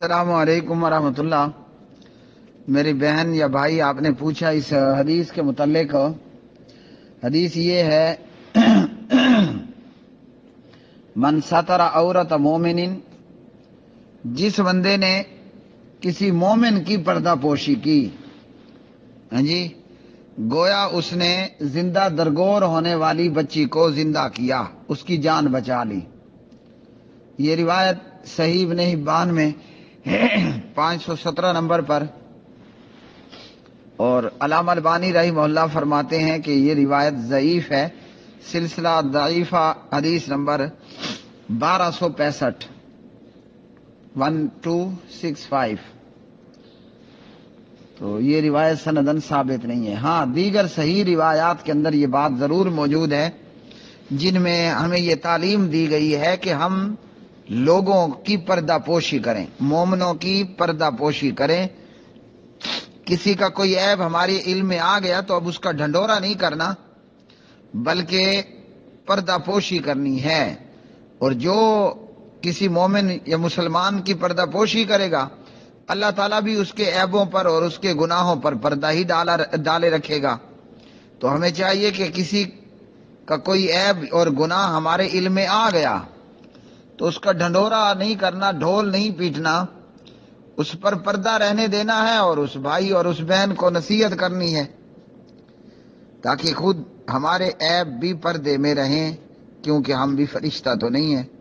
السلام علیکم ورحمۃ اللہ۔ میری بہن یا بھائی، آپ نے پوچھا اس حدیث کے متعلق۔ حدیث یہ ہے من ستر عورت مومن، جس بندے نے کسی مومن کی پردہ پوشی کی، گویا اس نے زندہ درگور ہونے والی بچی کو زندہ کیا، اس کی جان بچا لی۔ یہ روایت صحیح ابن حبان میں 517 نمبر پر، اور علامہ البانی رحمہ اللہ فرماتے ہیں کہ یہ روایت ضعیف ہے، سلسلہ ضعیفہ حدیث نمبر 1265 1265۔ تو یہ روایت سندن ثابت نہیں ہے۔ ہاں، دیگر صحیح روایات کے اندر یہ بات ضرور موجود ہے، جن میں ہمیں یہ تعلیم دی گئی ہے کہ ہم لوگوں کی پردہ پوشی کریں، مومنوں کی پردہ پوشی کریں۔ کسی کا کوئی عیب ہمارے علم میں آ گیا تو اب اس کا ڈھنڈورا نہیں کرنا، بلکہ پردہ پوشی کرنی ہے۔ اور جو کسی مومن یا مسلمان کی پردہ پوشی کرے گا، اللہ تعالیٰ بھی اس کے عیبوں پر اور اس کے گناہوں پر پردہ ہی ڈالے رکھے گا۔ تو ہمیں چاہیے کہ کسی کا کوئی عیب اور گناہ ہمارے علم میں آ گیا تو اس کا ڈھنڈورا نہیں کرنا، ڈھول نہیں پیٹنا، اس پر پردہ رہنے دینا ہے، اور اس بھائی اور اس بہن کو نصیحت کرنی ہے تاکہ خود ہمارے عیب بھی پردے میں رہیں، کیونکہ ہم بھی فرشتہ تو نہیں ہیں۔